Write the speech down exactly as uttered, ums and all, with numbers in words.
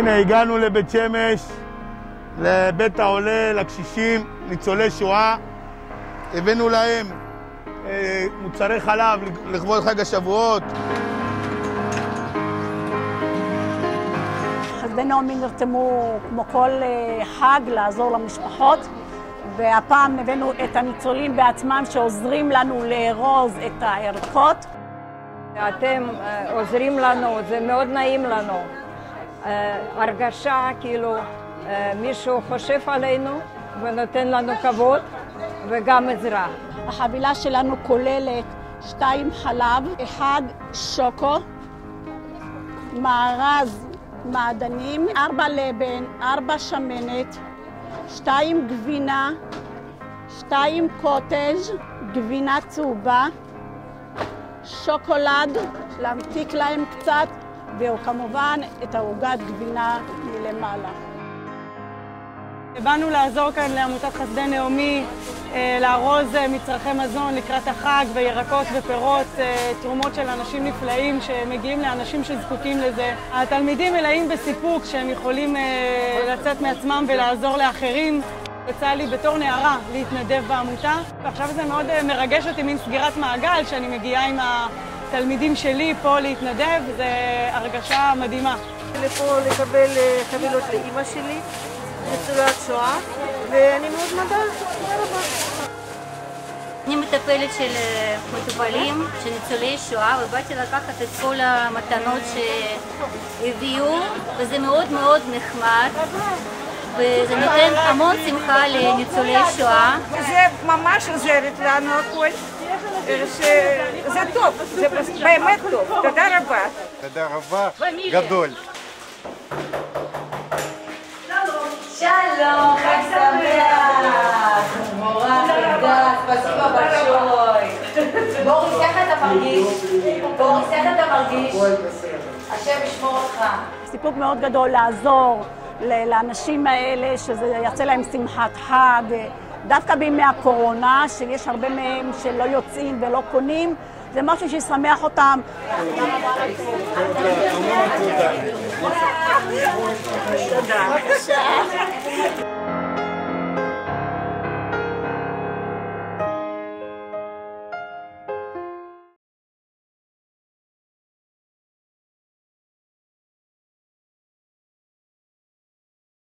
הנה, הגענו לבית שמש, לבית העולה, לקשישים, ניצולי שואה. הבאנו להם אה, מוצרי חלב לכבוד חג השבועות. חסדי נעמי נרתמו כמו כל חג לעזור למשפחות, והפעם הבאנו את הניצולים בעצמם שעוזרים לנו לארוז את הערכות. אתם עוזרים לנו, זה מאוד נעים לנו. הרגשה כאילו מישהו חושב עלינו ונותן לנו כבוד וגם עזרה. החבילה שלנו כוללת שתיים חלב, אחד שוקו, מארז מעדנים, ארבע לבן, ארבע שמנת, שתיים גבינה, שתיים קוטג', גבינה צהובה, שוקולד, להמתיק להם קצת, וכמובן את העוגת גבינה מלמעלה. באנו לעזור כאן לעמותת חסדי נעמי, לארוז מצרכי מזון לקראת החג וירקות ופירות, תרומות של אנשים נפלאים שמגיעים לאנשים שזקוקים לזה. התלמידים מלאים בסיפוק שהם יכולים לצאת מעצמם ולעזור לאחרים. יצא לי בתור נערה להתנדב בעמותה, ועכשיו זה מאוד מרגש אותי, מין סגירת מעגל שאני מגיעה עם התלמידים שלי פה להתנדב, זה הרגשה מדהימה. לפה לקבל חבילות לאמא שלי, ניצולת שואה, ואני מאוד מודה, תודה רבה. אני מטפלת של מטופלים, של ניצולי שואה, ובאתי לקחת את כל המתנות שהביאו, וזה מאוד מאוד נחמד, וזה נותן המון שמחה לניצולי שואה. זה ממש עוזרת לנו הכל, זה טוב, זה באמת טוב, תודה רבה. תודה רבה, גדול. שלום, חג שמח! מורה, תודה, ספסיבה בשוי. בוריס, איך אתה מרגיש? בוריס, איך אתה מרגיש? השם ישמור אותך. סיפוק מאוד גדול לעזור לאנשים האלה, שזה יצא להם שמחת חג, דווקא בימי הקורונה, שיש הרבה מהם שלא יוצאים ולא קונים, זה משהו שישמח אותם. תודה.